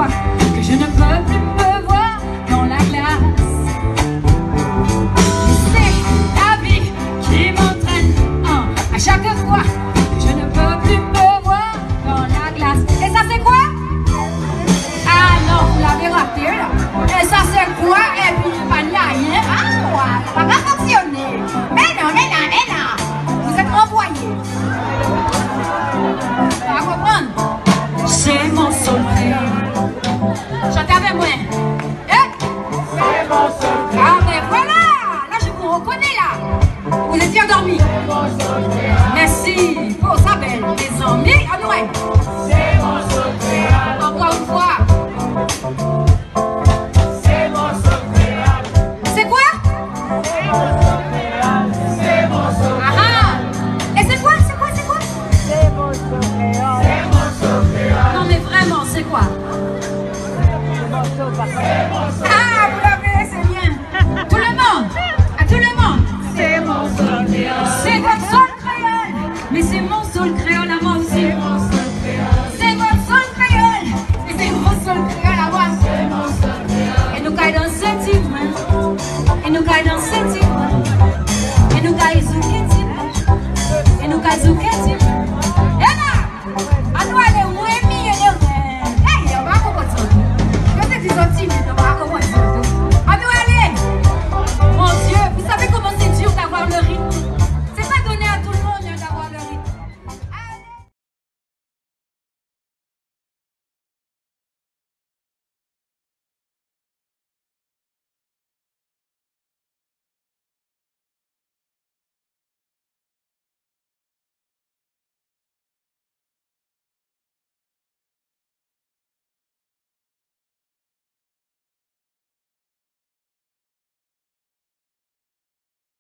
fois que je ne peux plus me voir dans la glace. C'est la vie qui m'entraîne à chaque fois que je ne peux plus me voir dans la glace. Et ça c'est quoi? Ah non, vous l'avez raté là. Et ça c'est quoi? Et puis pas de rien. Ah ouais, ça va pas fonctionner. Mais non, mais non, mais non. Vous êtes envoyés. Tu vas comprendre? C'est mon secret. Chantez avec moi. C'est mon secret. Ah mais voilà. Là je vous reconnais là. Vous étiez endormis. Merci pour ça belle. Les amis, à nous. C'est mon secret. Encore une fois. C'est mon secret. C'est quoi? C'est mon secret. C'est mon secret. Ah ah. Et c'est quoi? C'est quoi? C'est quoi? C'est mon secret. C'est mon secret. Non mais vraiment, c'est quoi? C'est mon secret.